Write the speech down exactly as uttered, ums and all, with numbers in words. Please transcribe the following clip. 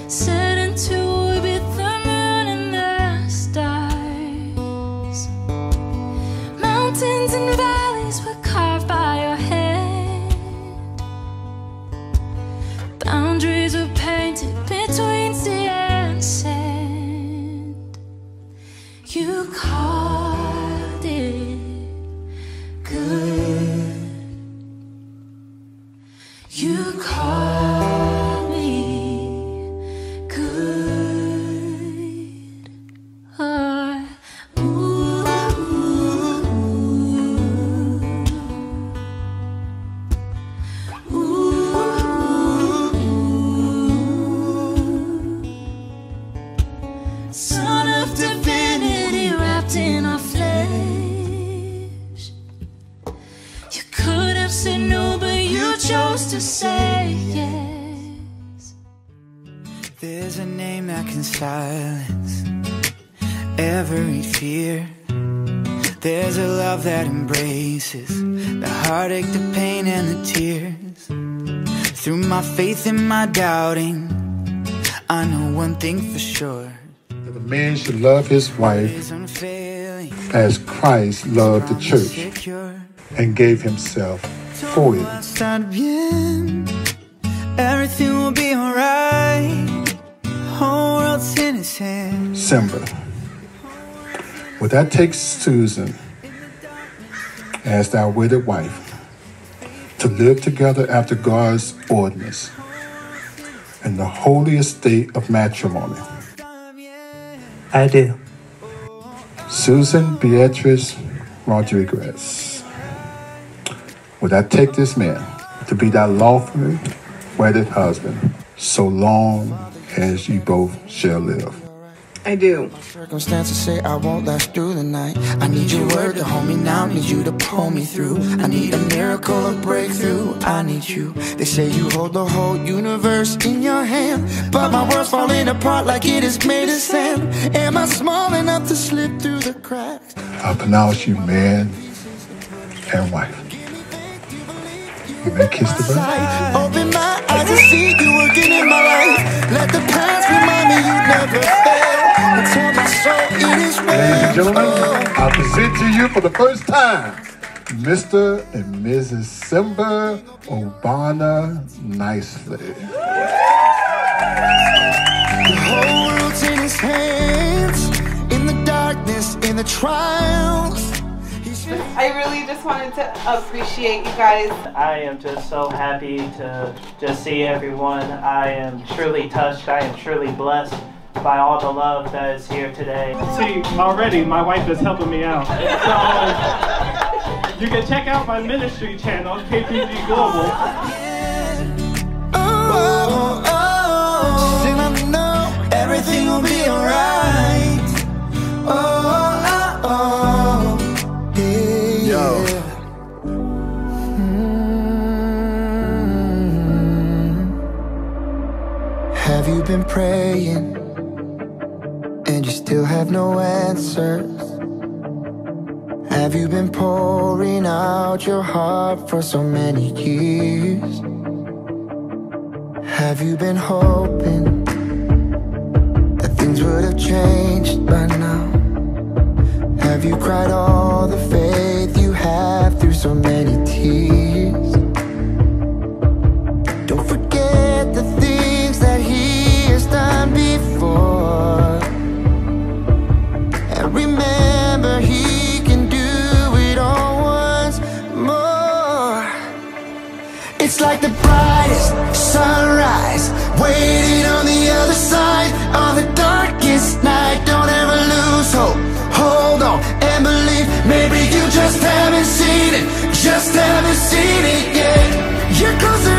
set into orbit the moon and the stars. Mountains and valleys were carved by your hand. Boundaries were painted between sea and sand. You called it good. You call me good. Oh, ooh, ooh, ooh. Son of divinity wrapped in our flesh. You could have said no, but you chose to say yes. There's a name that can silence every fear. There's a love that embraces the heartache, the pain, and the tears. Through my faith and my doubting, I know one thing for sure. That a man should love his wife as Christ loved the church and gave himself for it. Everything will be alright. Whole world's in his hands. December. Would that take Susan as thy wedded wife to live together after God's ordinance in the holy estate of matrimony? I do. Susan Beatrice Rodriguez. Would I take this man to be thy lawfully wedded husband, so long as you both shall live? I do. Circumstances say I won't last through the night. I need your word to hold me now, need you to pull me through. I need a miracle, a breakthrough, I need you. They say you hold the whole universe in your hand, but my world's falling apart like it is made of sand. Am I small enough to slip through the cracks? I pronounce you man and wife. You may kiss the bride. Open my eyes to see you working in my life. Let the past remind me you never fail. Until my soul it is real. Ladies and gentlemen, I present to you for the first time Mister and Missus Simba Obana Nicely. The whole world's in his hands, in the darkness, in the trials. I really just wanted to appreciate you guys. I am just so happy to just see everyone. I am truly touched. I am truly blessed by all the love that is here today. See, already my wife is helping me out. So you can check out my ministry channel, K P G Global. Oh, oh, oh. Still I know everything will be alright. Oh, oh, oh. Yeah. Yo. Mm-hmm. Have you been praying and you still have no answers? Have you been pouring out your heart for so many years? Have you been hoping that things would have changed by now? Have you cried all the faith you have through so many tears? Don't forget the things that He has done before, and remember He can do it all once more. It's like the brightest sunrise waiting on the other side of the darkest night. Don't ever lose hope. Hold on and believe. Maybe you just haven't seen it, just haven't seen it yet. You're closer